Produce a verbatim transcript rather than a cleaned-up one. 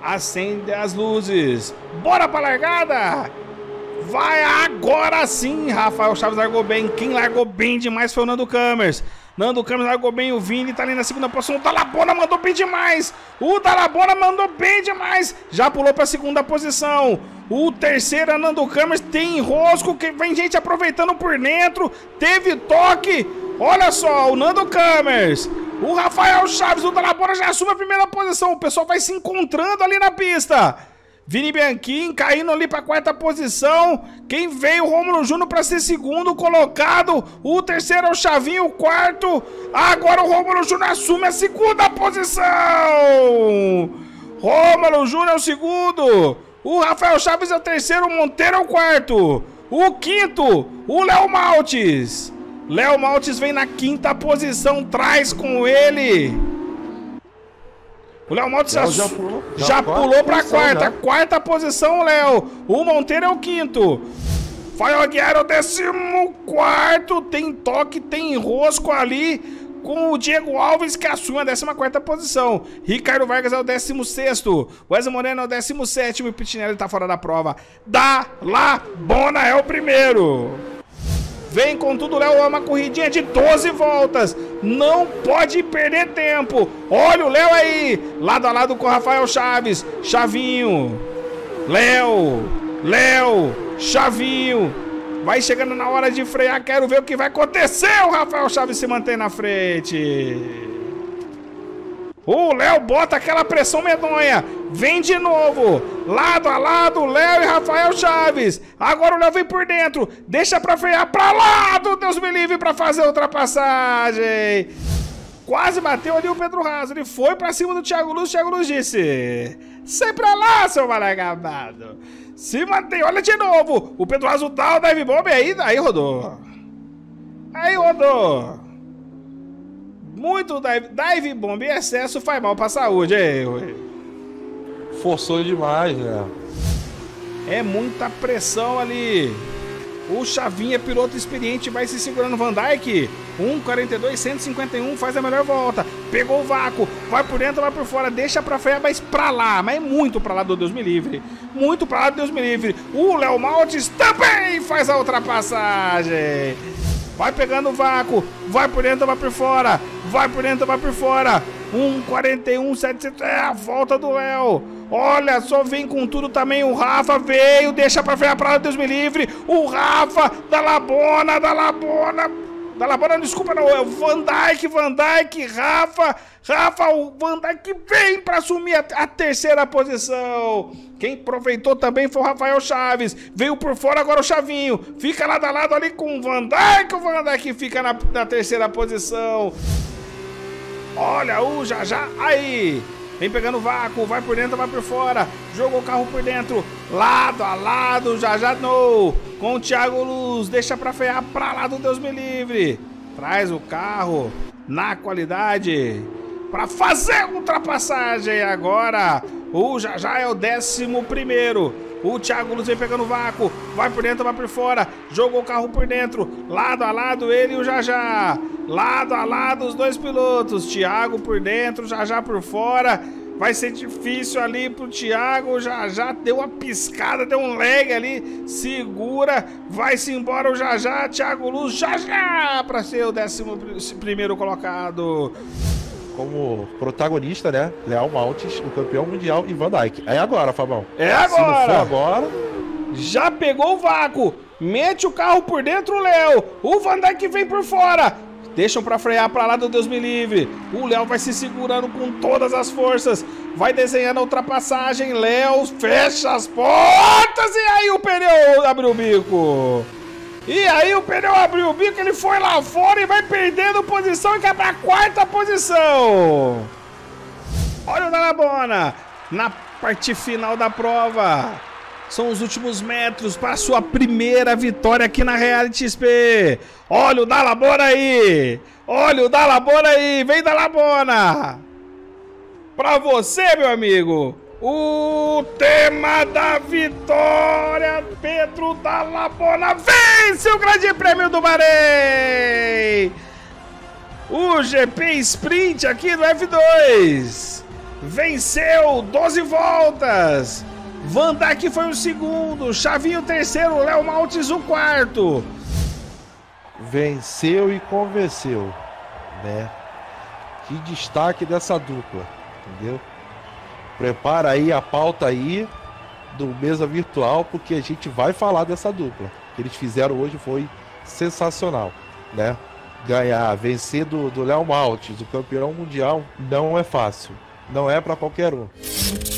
Acende as luzes. Bora pra largada. Vai agora sim. Rafael Chaves largou bem. Quem largou bem demais foi o Nando Camers. Nando Camers largou bem. O Vini tá ali na segunda posição. O Dalabona mandou bem demais. O Dalabona mandou bem demais. Já pulou pra segunda posição. O terceiro, Nando Camers, tem enrosco. Que vem gente aproveitando por dentro. Teve toque. Olha só, o Nando Camers. O Rafael Chaves, o Dalabona já assume a primeira posição. O pessoal vai se encontrando ali na pista. Vini Bianchim caindo ali para a quarta posição. Quem veio? O Rômulo Júnior para ser segundo colocado. O terceiro é o Chavinho, o quarto. Agora o Rômulo Júnior assume a segunda posição. Rômulo Júnior é o segundo. O Rafael Chaves é o terceiro. O Monteiro é o quarto. O quinto, o Léo Maltes. Léo Maltes vem na quinta posição. Traz com ele. O Léo Maltes já, já pulou, já já pulou para a quarta. Já. Quarta posição, Léo. O Monteiro é o quinto. Fael Aguiar é o décimo quarto. Tem toque, tem enrosco ali com o Diego Alves, que assume a décima quarta posição. Ricardo Vargas é o décimo sexto. Wesley Moreno é o décimo sétimo. E o Pitinelli tá fora da prova. Dalabona é o primeiro. Vem com tudo, Léo, é uma corridinha de doze voltas. Não pode perder tempo. Olha o Léo aí, lado a lado com o Rafael Chaves. Chavinho, Léo, Léo, Chavinho. Vai chegando na hora de frear, quero ver o que vai acontecer. O Rafael Chaves se mantém na frente. O Léo bota aquela pressão medonha. Vem de novo. Lado a lado, Léo e Rafael Chaves. Agora o Léo vem por dentro. Deixa pra frear pra lado. Deus me livre pra fazer a ultrapassagem. Quase bateu ali o Pedro Raso. Ele foi pra cima do Thiago Luz. O Thiago Luz disse: sai pra lá, seu malagabado. Se mantém. Olha de novo. O Pedro Raso dá o dive bomb aí. Aí rodou. Aí rodou. Muito dive, dive bomb em excesso faz mal pra saúde, hein? Forçou demais, né? É muita pressão ali. O Chavinha, piloto experiente, vai se segurando. Van Dijk, um quarenta e dois, cento e cinquenta e um, faz a melhor volta. Pegou o vácuo, vai por dentro, vai por fora. Deixa pra frear, mas pra lá. Mas é muito pra lá do Deus me livre. Muito pra lá do Deus me livre. O Léo Maltes também faz a ultrapassagem. Vai pegando o vácuo, vai por dentro, vai por fora, vai por dentro, vai por fora. um quarenta e um, setecentos, é a volta do Léo. Olha só, vem com tudo também. O Rafa veio, deixa pra frear pra lá, Deus me livre. O Rafa, Dalabona, Dalabona, Dalabona, desculpa, não, é o Van Dijk, Van Dijk, Rafa, Rafa, o Van Dijk vem pra assumir a, a terceira posição. Quem aproveitou também foi o Rafael Chaves. Veio por fora agora o Chavinho. Fica lado a lado ali com o Van Dijk. O Van Dijk fica na, na terceira posição. Olha o Jajá aí. Vem pegando vácuo. Vai por dentro, vai por fora. Jogou o carro por dentro. Lado a lado. Jajá no. Com o Thiago Luz. Deixa pra frear pra lá do Deus me livre. Traz o carro na qualidade pra fazer a ultrapassagem agora. O Jajá é o décimo primeiro. O Thiago Luz vem pegando vácuo. Vai por dentro, vai por fora. Jogou o carro por dentro. Lado a lado ele e o Jajá. Lado a lado os dois pilotos. Thiago por dentro, Jajá por fora. Vai ser difícil ali pro Thiago. O Jajá deu uma piscada, deu um lag ali. Segura. Vai-se embora o Jajá. Thiago Luz, Jajá para ser o décimo primeiro colocado. Como protagonista, né? Léo Maltes, o campeão mundial, e Van Dijk. É agora, Fabão. É agora. Se não for agora... Já pegou o vácuo. Mete o carro por dentro, o Léo. O Van Dijk vem por fora. Deixam pra frear pra lá do Deus me livre. O Léo vai se segurando com todas as forças. Vai desenhando a ultrapassagem. Léo fecha as portas. E aí o pneu abriu o bico. E aí o pneu abriu o bico, ele foi lá fora e vai perdendo posição e cai pra quarta posição. Olha o Dalabona na parte final da prova. São os últimos metros para sua primeira vitória aqui na Reality X P. Olha o Dalabona aí. Olha o Dalabona aí. Vem, Dalabona. Pra você, meu amigo. O tema da vitória, Pedro Dalabona vence o Grande Prêmio do Bahrein. O G P Sprint aqui no F dois. venceu, doze voltas. Van Dijk foi o segundo, Chavinho o terceiro, Léo Maltes o quarto. Venceu e convenceu, né? Que destaque dessa dupla, entendeu? Prepara aí a pauta aí do Mesa Virtual, porque a gente vai falar dessa dupla. O que eles fizeram hoje foi sensacional, né? Ganhar, vencer do Léo Maltes, o campeão mundial, não é fácil. Não é para qualquer um.